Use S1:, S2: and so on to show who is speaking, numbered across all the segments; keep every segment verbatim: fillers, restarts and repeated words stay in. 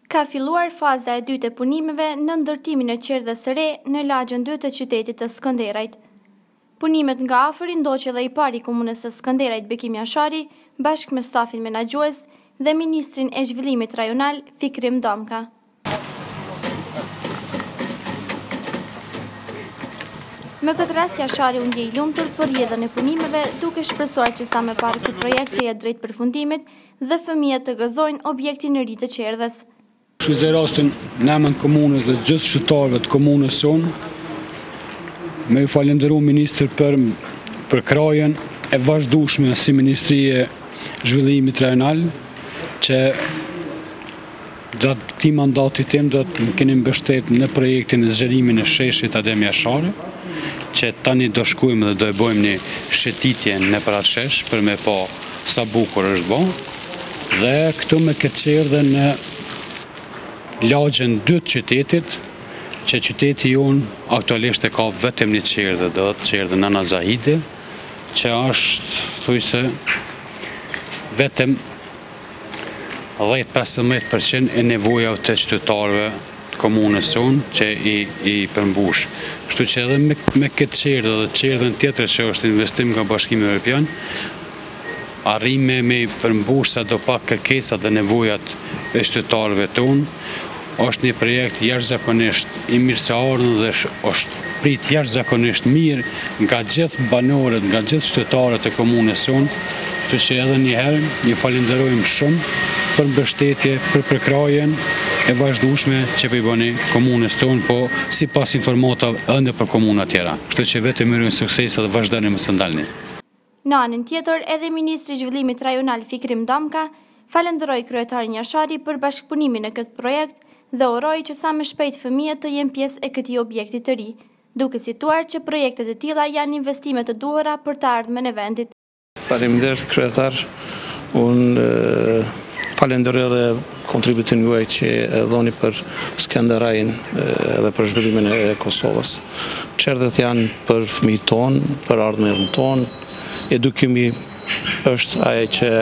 S1: Ka filluar faza e dytë e punimeve në ndërtimin e qerdhës së re në lagjën dy të qytetit të Skënderajt. Punimet nga afër i ndoqi edhe i pari i komunës së Skënderajt Bekimi Ashari bashkë me stafin menaxhues dhe ministrin e zhvillimit rajonal Fikrim Domka. Me këtë rast Ashari u ndjej i lumtur për rrjedhën e punimeve, duke shpresuar që sa më parë ky projekt të jetë drejt përfundimit dhe fëmijët të gëzojnë objektin e ri të qerdhës.
S2: Shfrytëzoj rastin në emër të komunës dhe gjithë qytetarëve të komunës sonë, me ju falenderoj ministër për për krajen e vazhdueshme si Ministri e Zhvillimit Rajonal, që gjatë këtij mandati tim do të keni mbështet në projektin e zgjerimin e sheshit Ademi Ashari, që tani do shkojmë dhe do e bëjmë një shëtitje në për atë shesh për me pa sa bukur është bë, dhe këtu me këtë qerdhe në lagjën dy të qytetit, që qyteti jonë aktualisht e ka vetëm një qerdhe, do të qerdhe Nana Zahide, që është thujse vetëm dhjetë deri pesëmbëdhjetë përqind e nevojave të qytetarëve të komunës sonë që i, i përmbush. Kështu që edhe me, me këtë qerdhe dhe qerdhen tjetër që është investim nga Bashkimi Evropian, arrime me përmbush sa do pak kërkesat dhe nevojat e qytetarëve tonë. Është një projekt jashtëzakonisht i mirëseardhur dhe është prit jashtëzakonisht mirë nga gjithë banorët, nga gjithë qytetarët e komunës sonë, kështu që edhe një herë ju falenderojmë shumë për mbështetje, për përkrajen e vazhdueshme që po i bëni komunës tonë, po sipas informatave edhe për komuna tjera. Kështu që vetëm mirë suksese dhe vazhdoni mos ndalni.
S1: Në anën tjetër, edhe Ministri i Zhvillimit Rajonal Fikrim Domka falenderoi kryetarin Ashari për bashkëpunimin në këtë projekt dhe uroi që sa më shpejt fëmijët të jenë pjesë e këtij objekti të ri, duke cituar që projektet e tilla janë investime të duhura për të ardhmen e vendit.
S3: Faleminderit kryetar, unë falenderoj edhe kontributin juaj që e dhoni për Skënderajin edhe për zhvillimin e Kosovës. Qerdhet janë për fëmijët tonë, për ardhmen tonë, edukimi është ajo që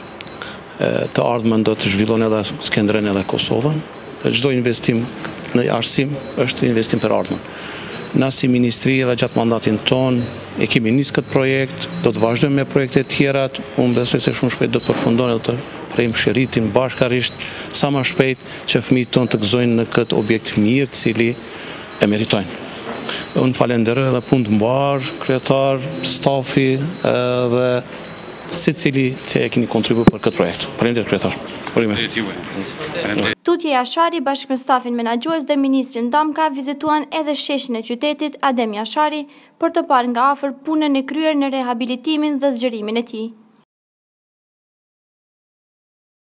S3: të ardhmen do të zhvillon edhe Skënderajin edhe Kosovën. Çdo investim në arsim është investim për ardhmen. Na si ministri edhe gjatë mandatin ton e kemi nisë këtë projekt, do të vazhdojmë me projekte tjera, unë besoj se shumë shpejt do të përfundojnë dhe të prejmë shëritin bashkarisht sa më shpejt që fëmijët tonë të gëzojnë në këtë objekt mirë cili e meritojnë. Unë falenderoj edhe punë të mbarë, kryetar, stafi dhe secili që e keni kontribuar për këtë projekt. Faleminderit kryetar.
S1: Tutje Ashari bashkë me stafin menaxhues dhe ministrin Domka vizituan edhe sheshin e qytetit Ademi Ashari për të parë nga afër punën e kryer në rehabilitimin dhe zgjerimin e tij.